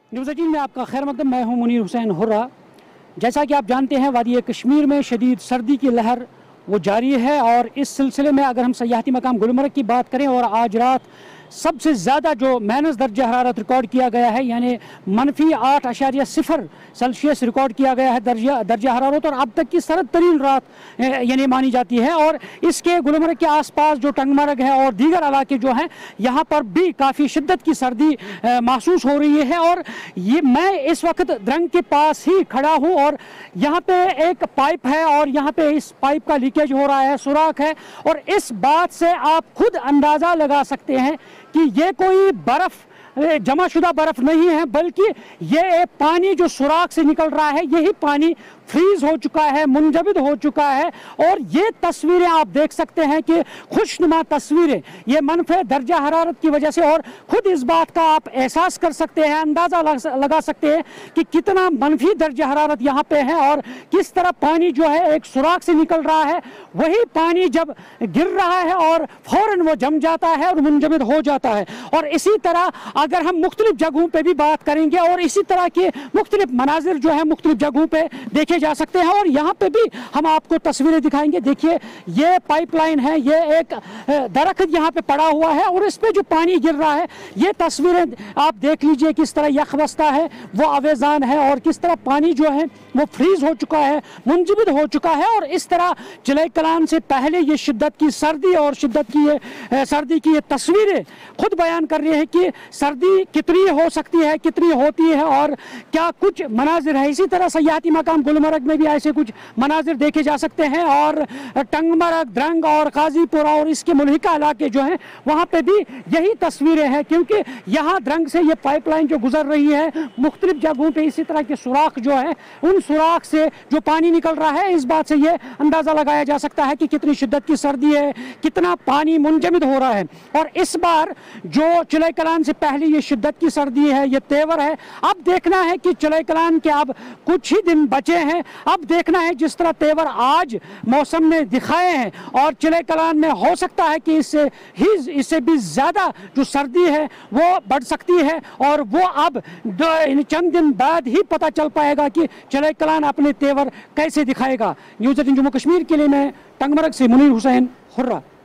News 18 में आपका खैर मकदम। मैं हूं मुनीर हुसैन हुर्रा। जैसा कि आप जानते हैं, वादी कश्मीर में शदीद सर्दी की लहर वो जारी है और इस सिलसिले में अगर हम सयाहती मकाम गुलमर्ग की बात करें और आज रात सबसे ज़्यादा जो माइनस दर्जा हरारत रिकॉर्ड किया गया है यानी -8.0 सेल्सियस रिकॉर्ड किया गया है दर्जा हरारत, और अब तक की सर्द तरीन रात यानी मानी जाती है। और इसके गुलमर्ग के आसपास जो टंगमर्ग है और दीगर इलाके जो हैं यहाँ पर भी काफ़ी शिद्दत की सर्दी महसूस हो रही है। और ये मैं इस वक्त द्रंग के पास ही खड़ा हूँ और यहाँ पे एक पाइप है और यहाँ पे इस पाइप का लीकेज हो रहा है, सुराख है, और इस बात से आप खुद अंदाज़ा लगा सकते हैं कि ये कोई बर्फ़ जमाशुदा बर्फ़ नहीं है, बल्कि ये पानी जो सुराख से निकल रहा है यही पानी फ्रीज हो चुका है, मुंजमद हो चुका है। और ये तस्वीरें आप देख सकते हैं कि खुशनुमा तस्वीरें, ये मनफे दर्जा हरारत की वजह से, और खुद इस बात का आप एहसास कर सकते हैं, अंदाज़ा लगा सकते हैं कि कितना मनफी दर्जा हरारत यहाँ पे है और किस तरह पानी जो है एक सुराख से निकल रहा है, वही पानी जब गिर रहा है और फौरन वो जम जाता है और मुंजमद हो जाता है। और इसी तरह अगर हम मुख्तलिफ जगहों पे भी बात करेंगे और इसी तरह के मुख्तलिफ मनाजिर जो है मुख्तलिफ जगहों पे देखे जा सकते हैं, और यहाँ पे भी हम आपको तस्वीरें दिखाएंगे। देखिए, ये पाइपलाइन है, ये एक दरख्त यहाँ पे पड़ा हुआ है और इस पे जो पानी गिर रहा है, ये तस्वीरें आप देख लीजिए किस तरह यखवस्ता है, वो आवेजान है और किस तरह पानी जो है वो फ्रीज हो चुका है, मुंजमद हो चुका है। और इस तरह चिलई कलान से पहले ये शिद्दत की सर्दी और शिद्दत की ये सर्दी की ये तस्वीरें खुद बयान कर रही है कि सर्दी कितनी हो सकती है, कितनी होती है और क्या कुछ मनाजिर है। इसी तरह सयाहती मकाम गुलमर्ग में भी ऐसे कुछ मनाजिर देखे जा सकते हैं, और टंगमर्ग, द्रंग और गाजीपुरा और इसके मुल्हिका इलाके जो हैं वहाँ पे भी यही तस्वीरें हैं, क्योंकि यहाँ द्रंग से ये पाइपलाइन जो गुजर रही है मुख्तलिफ जगहों पे इसी तरह के सुराख जो है, उन सुराख से जो पानी निकल रहा है, इस बात से ये अंदाज़ा लगाया जा सकता है कि कितनी शिद्दत की सर्दी है, कितना पानी मुंजमद हो रहा है। और इस बार जो चिलई कलान से पहले ये शिद्दत की सर्दी है, ये तेवर है। अब देखना है कि चिलई कलान के अब कुछ ही दिन बचे हैं, अब देखना है जिस तरह तेवर आज मौसम ने दिखाए हैं और चिलई कलान में हो सकता है कि इससे भी ज़्यादा जो सर्दी है वो बढ़ सकती है, और वो अब चंद दिन बाद ही पता चल पाएगा कि चिलई कलान अपने तेवर कैसे दिखाएगा। न्यूज़ 18 जम्मू कश्मीर के लिए मैं टंगमर्ग से मुनीर हुसैन हुर्रा।